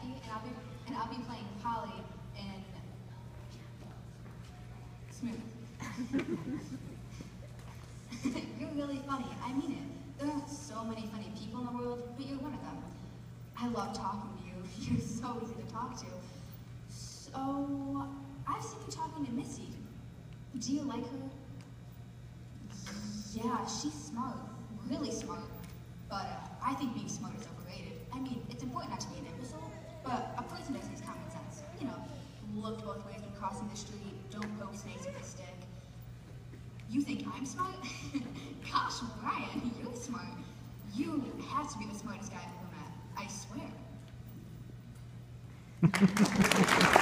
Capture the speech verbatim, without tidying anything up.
Jackie, and I'll be and I'll be playing Polly in Smooth. You're really funny. I mean it. There are so many funny people in the world, but you're one of them. I love talking to you. You're so easy to talk to. So, I've seen you talking to Missy. Do you like her? Yeah, she's smart. Really smart. But uh, I think being smart is overrated. I mean, it's important not to be an imbecile, but a person does use common sense. You know, look both ways when crossing the street, don't poke snakes with a stick. You think I'm smart? Gosh, Brian, you're smart. You have to be the smartest guy I've ever met. I swear.